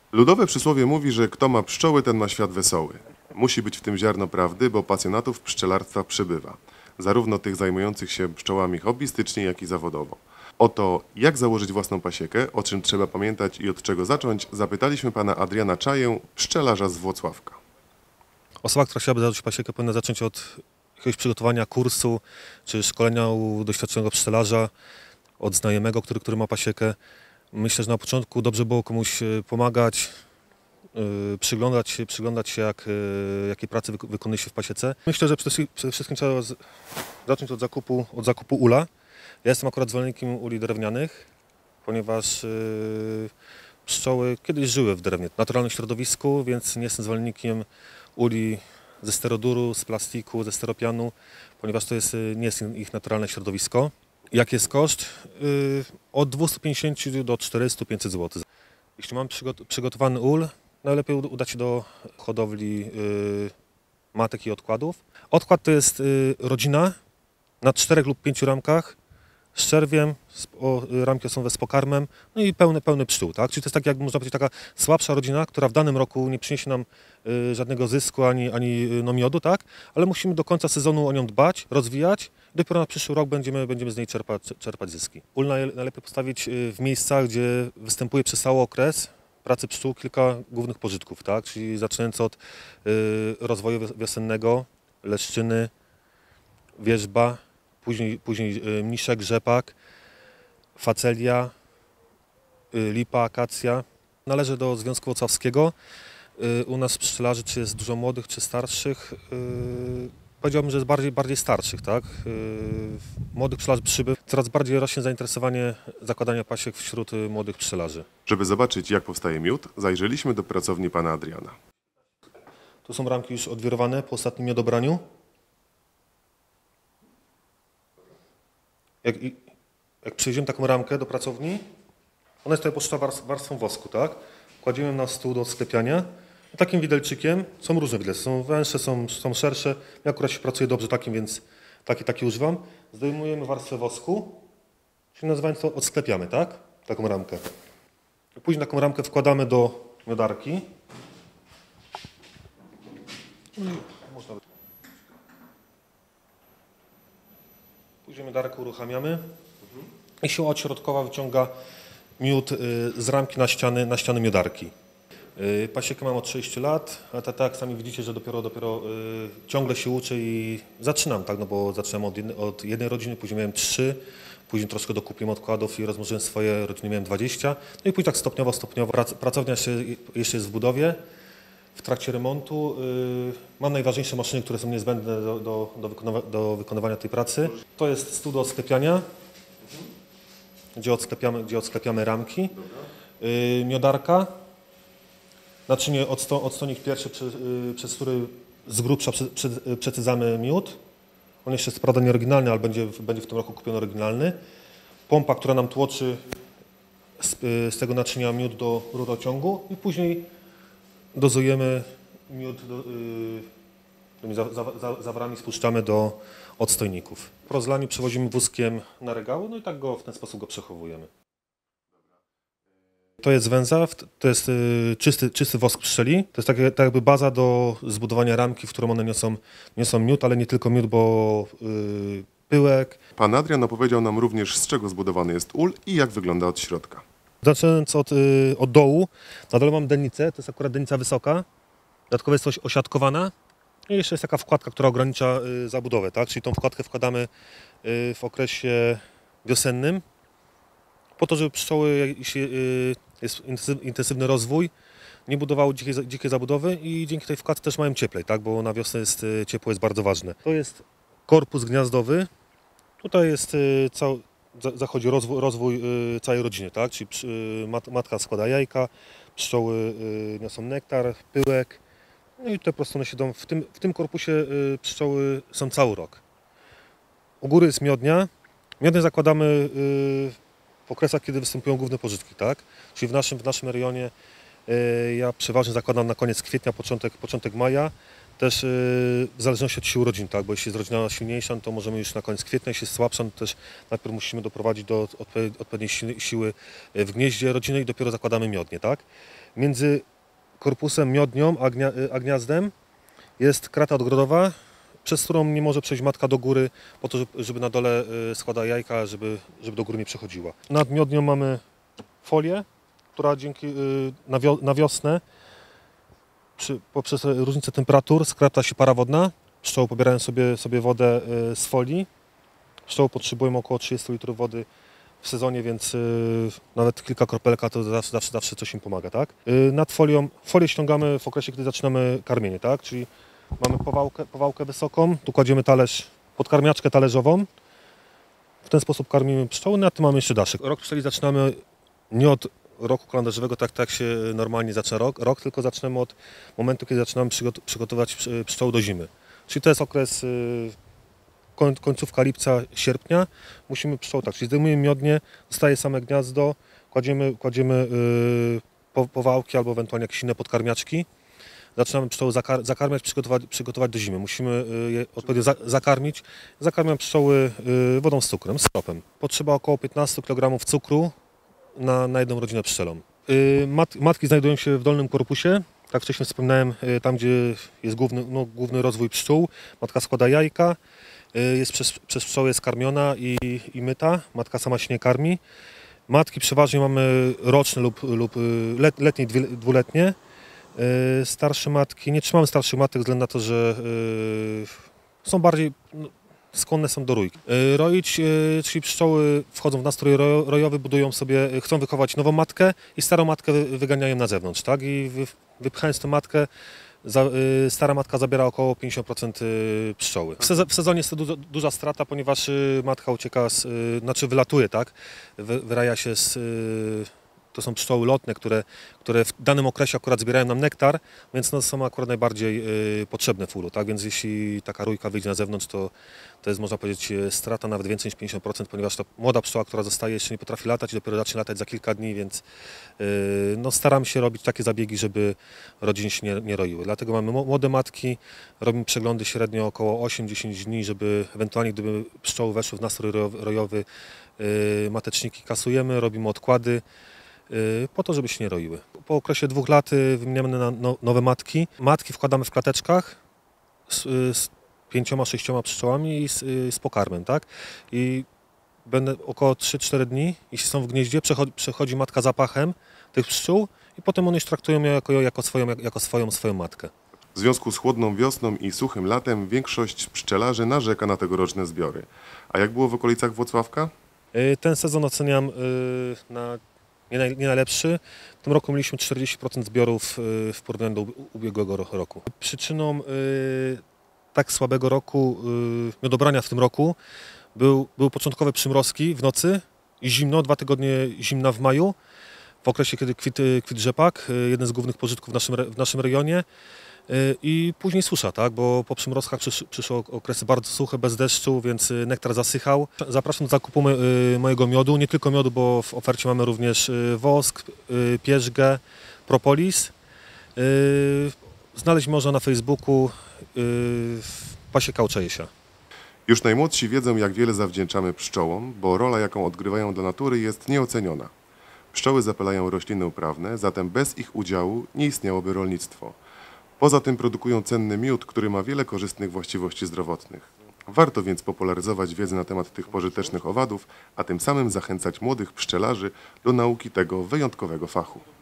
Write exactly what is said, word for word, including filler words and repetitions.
Ludowe przysłowie mówi, że kto ma pszczoły, ten ma świat wesoły. Musi być w tym ziarno prawdy, bo pasjonatów pszczelarstwa przybywa. Zarówno tych zajmujących się pszczołami hobbystycznie, jak i zawodowo. O to, jak założyć własną pasiekę, o czym trzeba pamiętać i od czego zacząć, zapytaliśmy pana Adriana Czaję, pszczelarza z Włocławka. Osoba, która chciałaby zacząć pasiekę, powinna zacząć od jakiegoś przygotowania kursu, czy szkolenia u doświadczonego pszczelarza, od znajomego, który, który ma pasiekę. Myślę, że na początku dobrze było komuś pomagać, yy, przyglądać się, przyglądać się jak, yy, jakie prace wyk wykonuje się w pasiece. Myślę, że przede, przede wszystkim trzeba z, zacząć od zakupu, od zakupu ula. Ja jestem akurat zwolennikiem uli drewnianych, ponieważ yy, pszczoły kiedyś żyły w drewnie, w naturalnym środowisku, więc nie jestem zwolennikiem uli ze steroduru, z plastiku, ze steropianu, ponieważ to jest, nie jest ich naturalne środowisko. Jaki jest koszt? Yy, od dwieście pięćdziesiąt do czterystu do pięciuset złotych. Jeśli mamy przygot przygotowany ul, najlepiej udać się do hodowli yy, matek i odkładów. Odkład to jest yy, rodzina na czterech lub pięciu ramkach z czerwiem, z, o, ramki są z pokarmem, no i pełny, pełny pszczół, tak? Czyli to jest tak, jak można powiedzieć, taka słabsza rodzina, która w danym roku nie przyniesie nam y, żadnego zysku ani, ani no, miodu, tak? Ale musimy do końca sezonu o nią dbać, rozwijać i dopiero na przyszły rok będziemy, będziemy z niej czerpać, czerpać zyski. Ul najlepiej postawić w miejscach, gdzie występuje przez cały okres pracy pszczół kilka głównych pożytków, tak? Czyli zaczynając od y, rozwoju wiosennego, leszczyny, wierzba, Później, później mniszek, rzepak, facelia, lipa, akacja. Należy do Związku Włocławskiego. U nas pszczelarzy, czy jest dużo młodych, czy starszych, powiedziałbym, że jest bardziej, bardziej starszych, tak? Młodych pszczelarzy przybywa. Coraz bardziej rośnie zainteresowanie zakładania pasiek wśród młodych pszczelarzy. Żeby zobaczyć, jak powstaje miód, zajrzeliśmy do pracowni pana Adriana. Tu są ramki już odwirowane po ostatnim miodobraniu. Jak, jak przejdziemy taką ramkę do pracowni, ona jest tutaj poszyta warstwą wosku, tak? Kładziemy na stół do sklepiania. Takim widelczykiem, są różne widelce, są węższe, są, są szersze. Ja akurat się pracuje dobrze takim, więc taki, taki używam. Zdejmujemy warstwę wosku, czyli nazywając to odsklepiamy, tak? Taką ramkę. Później taką ramkę wkładamy do miodarki. Można Później miodarkę uruchamiamy i siła odśrodkowa wyciąga miód z ramki na ściany, na ściany miodarki. Pasiekę mam od sześciu lat, a tak jak sami widzicie, że dopiero, dopiero ciągle się uczę i zaczynam, tak, no bo zaczynam od jednej, od jednej rodziny, później miałem trzy, później troszkę dokupiłem odkładów i rozmnożyłem swoje rodziny, miałem dwadzieścia, no i później tak stopniowo, stopniowo. Pracownia jeszcze, jeszcze jest w budowie. W trakcie remontu y, mam najważniejsze maszyny, które są niezbędne do, do, do, wykonywa do wykonywania tej pracy. To jest stół do odsklepiania, mhm. gdzie, odsklepiamy, gdzie odsklepiamy ramki. Y, miodarka, naczynie odsto odstonik pierwszy, przy, y, przez który z grubsza przy, przy, y, przecyzamy miód. On jeszcze jest prawda nieoryginalny, ale będzie, będzie w tym roku kupiony oryginalny. Pompa, która nam tłoczy z, y, z tego naczynia miód do rurociągu i później dozujemy miód, do, yy, za, za, zawrami spuszczamy do odstojników. Po rozlaniu przewozimy wózkiem na regały, no i tak go w ten sposób go przechowujemy. To jest węza, to jest yy, czysty, czysty wosk pszczeli. To jest tak, tak jakby baza do zbudowania ramki, w którą one niosą, niosą miód, ale nie tylko miód, bo yy, pyłek. Pan Adrian opowiedział nam również, z czego zbudowany jest ul i jak wygląda od środka. Zaczynając od, y, od dołu, na dole mam dennicę, to jest akurat dennica wysoka, dodatkowo jest coś osiatkowana i jeszcze jest taka wkładka, która ogranicza y, zabudowę, tak? Czyli tą wkładkę wkładamy y, w okresie wiosennym, po to, żeby pszczoły, jeśli y, jest intensywny rozwój, nie budowały dzikiej, dzikiej zabudowy i dzięki tej wkładce też mają cieplej, tak? Bo na wiosnę jest, y, ciepło jest bardzo ważne. To jest korpus gniazdowy, tutaj jest y, cały zachodzi rozwój, rozwój y, całej rodziny, tak? Czyli y, mat, matka składa jajka, pszczoły y, niosą nektar, pyłek, no i te po prostu one siedzą w tym, w tym korpusie y, pszczoły są cały rok. U góry jest miodnia. Miodnię zakładamy y, w okresach, kiedy występują główne pożytki, tak? Czyli w naszym, w naszym rejonie y, ja przeważnie zakładam na koniec kwietnia, początek, początek maja. Też yy, w zależności od siły rodzin, tak? Bo jeśli jest rodzina silniejsza, no to możemy już na koniec kwietnia, jeśli jest słabsza, no to też najpierw musimy doprowadzić do odpo- odpowiedniej si- siły w gnieździe rodziny i dopiero zakładamy miodnie, tak? Między korpusem miodnią a, gnia- a gniazdem jest krata odgrodowa, przez którą nie może przejść matka do góry, po to, żeby na dole składała jajka, żeby, żeby do góry nie przechodziła. Nad miodnią mamy folię, która dzięki na, wio- na wiosnę przy, poprzez różnicę temperatur skrapta się para wodna. Pszczoły pobierają sobie, sobie wodę z folii. Pszczoły potrzebują około trzydzieści litrów wody w sezonie, więc y, nawet kilka kropelka to zawsze, zawsze, zawsze coś im pomaga, tak? Y, nad folią, folię ściągamy w okresie, kiedy zaczynamy karmienie, tak? Czyli mamy powałkę, powałkę wysoką, tu kładziemy talerz, podkarmiaczkę talerzową. W ten sposób karmimy pszczoły, nad tym mamy jeszcze daszek. Rok pszczeli zaczynamy nie od roku kalendarzowego, tak, tak się normalnie zaczyna rok, rok, tylko zaczynamy od momentu, kiedy zaczynamy przygot- przygotować pszczoły do zimy. Czyli to jest okres y, końcówka lipca, sierpnia. Musimy pszczoły, tak, czyli zdejmujemy miodnie, zostaje same gniazdo, kładziemy, kładziemy yy, powałki albo ewentualnie jakieś inne podkarmiaczki. Zaczynamy pszczoły zakar zakarmiać, przygotować, przygotować do zimy. Musimy yy, je odpowiednio za zakarmić. Zakarmiam pszczoły yy, wodą z cukrem, z syropem. Potrzeba około piętnaście kilogramów cukru na, na jedną rodzinę pszczelą. Yy, mat matki znajdują się w dolnym korpusie. Tak wcześniej wspominałem, yy, tam gdzie jest główny, no, główny rozwój pszczół. Matka składa jajka. Jest przez, przez pszczoły jest karmiona i, i myta. Matka sama się nie karmi. Matki przeważnie mamy roczne lub, lub let, letnie, dwuletnie. Starsze matki, nie trzymamy starszych matek ze względu na to, że y, są bardziej no, skłonne są do rójki. Y, roić, y, czyli pszczoły wchodzą w nastrój rojowy, budują sobie, chcą wychować nową matkę i starą matkę wyganiają na zewnątrz, tak? I wy, wypchając tę matkę, Za, y, stara matka zabiera około pięćdziesiąt procent y, pszczoły. W, sez w sezonie jest to duża, duża strata, ponieważ y, matka ucieka, z, y, znaczy wylatuje, tak? Wy, wyraja się z... Y, to są pszczoły lotne, które, które w danym okresie akurat zbierają nam nektar, więc no, są akurat najbardziej y, potrzebne w ulu, tak? Więc jeśli taka rójka wyjdzie na zewnątrz, to, to jest, można powiedzieć, strata nawet więcej niż pięćdziesiąt procent, ponieważ ta młoda pszczoła, która zostaje, jeszcze nie potrafi latać i dopiero zacznie latać za kilka dni, więc y, no, staramy się robić takie zabiegi, żeby rodziny się nie, nie roiły. Dlatego mamy młode matki, robimy przeglądy średnio około osiem do dziesięciu dni, żeby ewentualnie, gdyby pszczoły weszły w nastrój rojowy, y, mateczniki kasujemy, robimy odkłady, po to, żeby się nie roiły. Po okresie dwóch lat wymieniamy na nowe matki. Matki wkładamy w klateczkach z, z pięcioma, sześcioma pszczołami i z, z pokarmem, tak? I będę około trzy cztery dni, jeśli są w gnieździe, przechodzi, przechodzi matka zapachem tych pszczół i potem one już traktują ją jako, jako, swoją, jako swoją, swoją matkę. W związku z chłodną wiosną i suchym latem większość pszczelarzy narzeka na tegoroczne zbiory. A jak było w okolicach Włocławka? Ten sezon oceniam na Nie, naj, nie najlepszy. W tym roku mieliśmy czterdzieści procent zbiorów w porównaniu do ubiegłego roku. Przyczyną y, tak słabego roku, y, miodobrania w tym roku był, były początkowe przymrozki w nocy i zimno, dwa tygodnie zimna w maju, w okresie, kiedy kwit, kwit rzepak, jeden z głównych pożytków w naszym, w naszym rejonie. I później susza, tak? Bo po przymrozkach przysz, przyszły okresy bardzo suche, bez deszczu, więc nektar zasychał. Zapraszam do zakupu mojego miodu, nie tylko miodu, bo w ofercie mamy również wosk, pierzgę, propolis. Znaleźć można na Facebooku Pasieka Uczeje się. Już najmłodsi wiedzą, jak wiele zawdzięczamy pszczołom, bo rola, jaką odgrywają dla natury, jest nieoceniona. Pszczoły zapylają rośliny uprawne, zatem bez ich udziału nie istniałoby rolnictwo. Poza tym produkują cenny miód, który ma wiele korzystnych właściwości zdrowotnych. Warto więc popularyzować wiedzę na temat tych pożytecznych owadów, a tym samym zachęcać młodych pszczelarzy do nauki tego wyjątkowego fachu.